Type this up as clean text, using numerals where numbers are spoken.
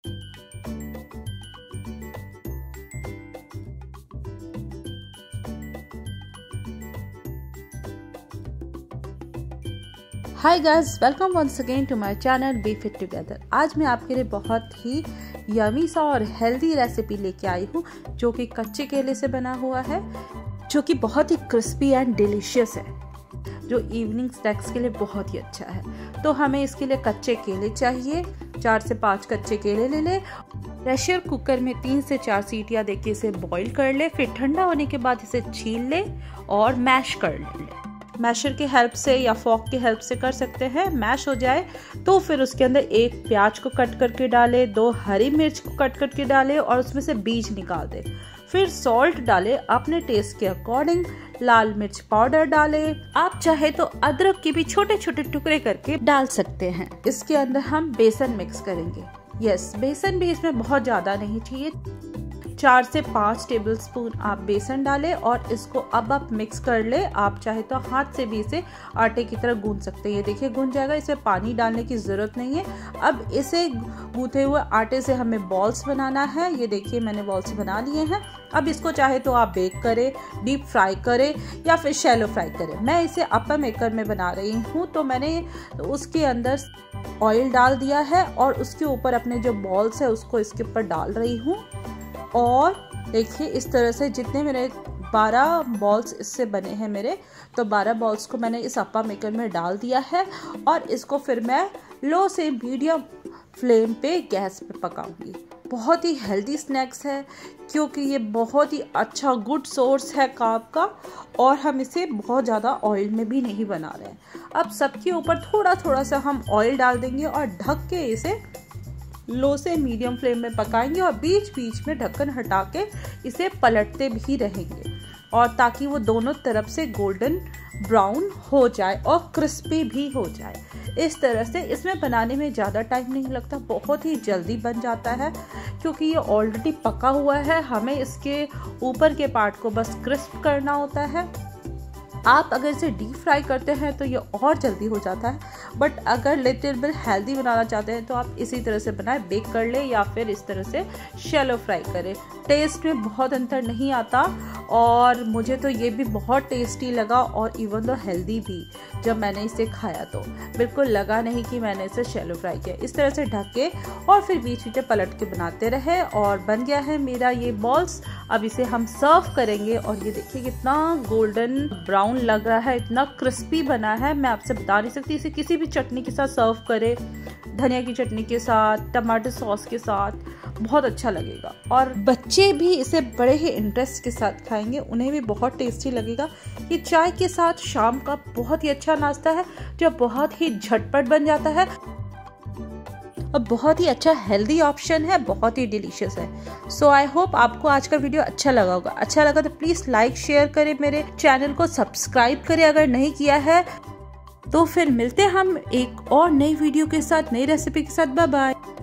Hi guys, welcome once again to my channel Be Fit Together. आज मैं आपके लिए बहुत ही यमी सा और हेल्दी रेसिपी लेके आई हूँ जो कि कच्चे केले से बना हुआ है, जो कि बहुत ही क्रिस्पी एंड डिलीशियस है, जो इवनिंग स्नैक्स के लिए बहुत ही अच्छा है। तो हमें इसके लिए कच्चे केले चाहिए। 4 से 5 कच्चे केले ले ले। प्रेशर कुकर में 3 से 4 सीटियाँ देके इसे बॉईल कर ले। फिर ठंडा होने के बाद इसे छील ले और मैश कर ले। मैशर की हेल्प से या फॉक की हेल्प से कर सकते हैं। मैश हो जाए तो फिर उसके अंदर 1 प्याज को कट करके डाले, 2 हरी मिर्च को कट करके डाले और उसमें से बीज निकाल दे। फिर सॉल्ट डाले अपने टेस्ट के अकॉर्डिंग। लाल मिर्च पाउडर डाले। आप चाहे तो अदरक के भी छोटे छोटे टुकड़े करके डाल सकते हैं। इसके अंदर हम बेसन मिक्स करेंगे। यस, बेसन भी इसमें बहुत ज्यादा नहीं चाहिए। 4 से 5 टेबलस्पून आप बेसन डालें और इसको अब आप मिक्स कर ले। आप चाहे तो हाथ से भी इसे आटे की तरह गूंथ सकते हैं। ये देखिए गूंथ जाएगा, इसमें पानी डालने की ज़रूरत नहीं है। अब इसे गूंथे हुए आटे से हमें बॉल्स बनाना है। ये देखिए मैंने बॉल्स बना लिए हैं। अब इसको चाहे तो आप बेक करें, डीप फ्राई करें या फिर शैलो फ्राई करें। मैं इसे अप्पा मेकर में बना रही हूँ, तो मैंने उसके अंदर ऑयल डाल दिया है और उसके ऊपर अपने जो बॉल्स है उसको इसके ऊपर डाल रही हूँ। और देखिए इस तरह से जितने मेरे 12 बॉल्स इससे बने हैं मेरे, तो 12 बॉल्स को मैंने इस अप्पा मेकर में डाल दिया है और इसको फिर मैं लो से मीडियम फ्लेम पे गैस पे पकाऊंगी। बहुत ही हेल्दी स्नैक्स है क्योंकि ये बहुत ही अच्छा गुड सोर्स है कार्ब का और हम इसे बहुत ज़्यादा ऑयल में भी नहीं बना रहे हैं। अब सबके ऊपर थोड़ा थोड़ा सा हम ऑयल डाल देंगे और ढक के इसे लो से मीडियम फ्लेम में पकाएंगे और बीच बीच में ढक्कन हटा के इसे पलटते भी रहेंगे और ताकि वो दोनों तरफ से गोल्डन ब्राउन हो जाए और क्रिस्पी भी हो जाए। इस तरह से इसमें बनाने में ज़्यादा टाइम नहीं लगता, बहुत ही जल्दी बन जाता है क्योंकि ये ऑलरेडी पका हुआ है। हमें इसके ऊपर के पार्ट को बस क्रिस्प करना होता है। आप अगर इसे डीप फ्राई करते हैं तो ये और जल्दी हो जाता है, बट अगर लिटिल बिट हेल्दी बनाना चाहते हैं तो आप इसी तरह से बनाएं, बेक कर ले या फिर इस तरह से शैलो फ्राई करें। टेस्ट में बहुत अंतर नहीं आता और मुझे तो ये भी बहुत टेस्टी लगा और इवन दो हेल्दी भी। जब मैंने इसे खाया तो बिल्कुल लगा नहीं कि मैंने इसे शैलो फ्राई किया। इस तरह से ढक के और फिर बीच बीच में पलट के बनाते रहे और बन गया है मेरा ये बॉल्स। अब इसे हम सर्व करेंगे और ये देखिए कितना गोल्डन ब्राउन लग रहा है, इतना क्रिस्पी बना है, मैं आपसे बता नहीं सकती। इसे किसी भी चटनी के साथ सर्व करें, धनिया की चटनी के साथ, टमाटर सॉस के साथ, बहुत अच्छा लगेगा। और बच्चे भी इसे बड़े ही इंटरेस्ट के साथ खाएंगे, उन्हें भी बहुत टेस्टी लगेगा। ये चाय के साथ शाम का बहुत ही अच्छा नाश्ता है जो बहुत ही झटपट बन जाता है और बहुत ही अच्छा हेल्दी ऑप्शन है, बहुत ही डिलीशियस है। सो आई होप आपको आज का वीडियो अच्छा लगा होगा। अच्छा लगा तो प्लीज लाइक शेयर करें, मेरे चैनल को सब्सक्राइब करें अगर नहीं किया है। तो फिर मिलते हैं हम एक और नई वीडियो के साथ, नई रेसिपी के साथ। Bye bye.